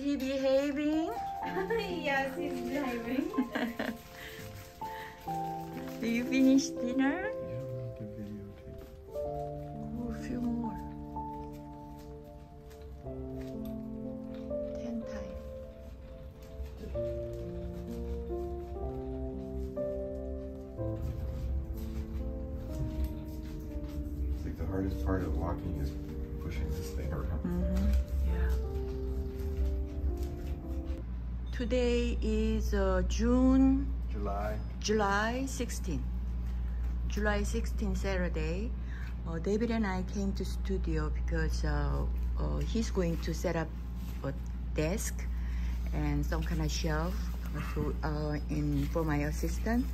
he behaving? Yes, he's behaving. Do you finish dinner? Yeah, I'll do videotape. Oh, a few more. 10 times. I think the hardest part of walking is pushing this thing around. Yeah. Today is July 16. July 16, Saturday. David and I came to studio because he's going to set up a desk and some kind of shelf for my assistant.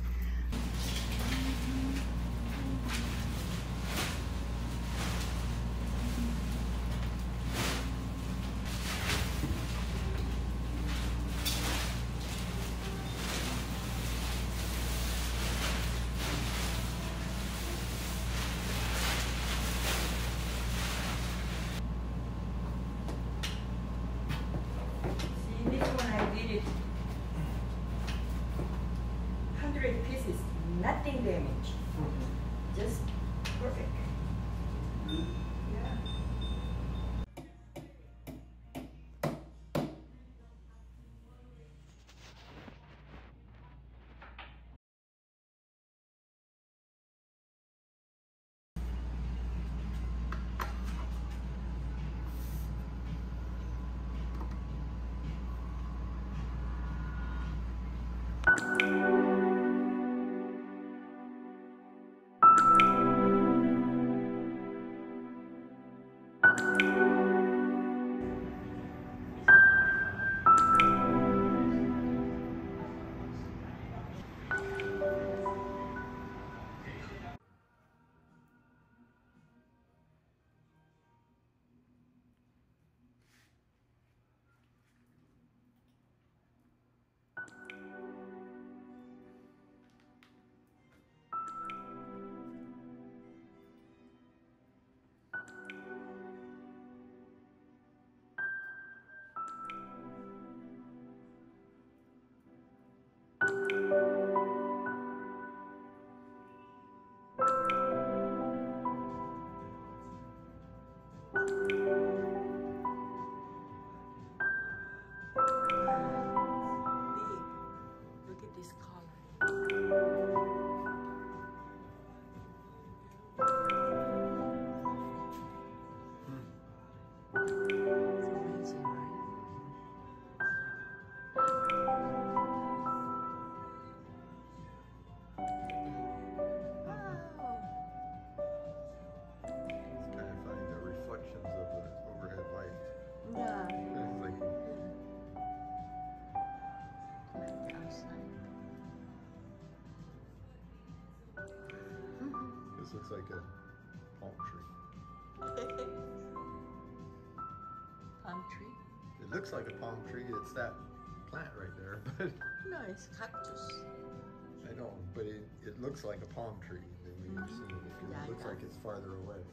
See, this one I did it 100 pieces, nothing damaged, just perfect. Yeah. Look at this color. It's amazing, right? It's kind of funny, the reflections of the overhead light. Yeah. It's like, this looks like a palm tree. Palm tree? It looks like a palm tree. It's that plant right there, but No, it's cactus. I know, but it looks like a palm tree than we've seen it, because Yeah, it it looks like does. it's farther away.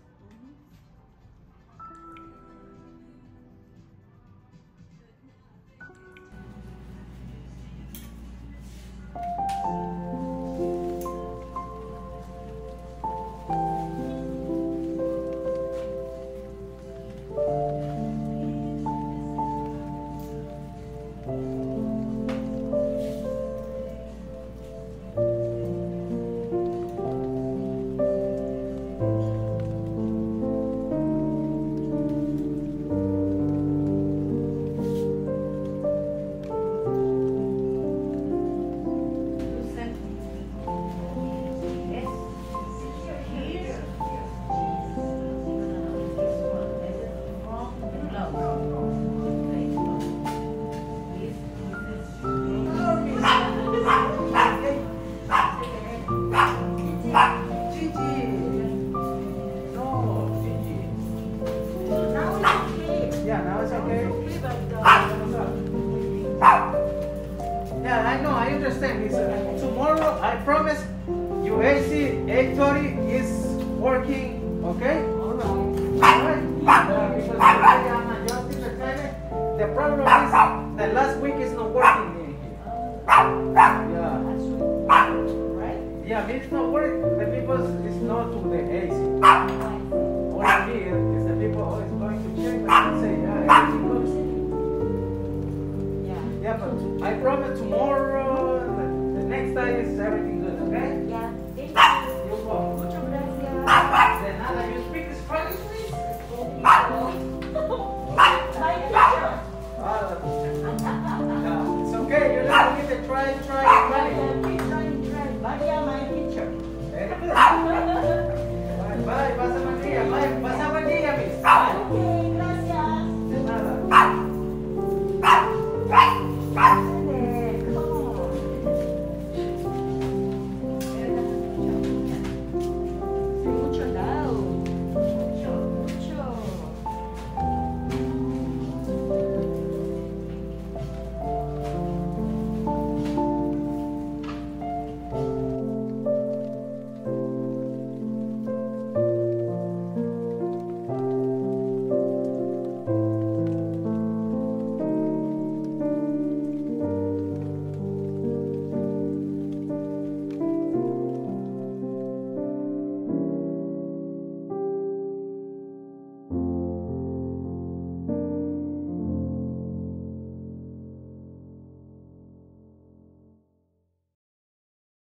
Yeah, now it's okay. Yeah, I know, I understand. It's, tomorrow, I promise, your AC 830 is working, okay?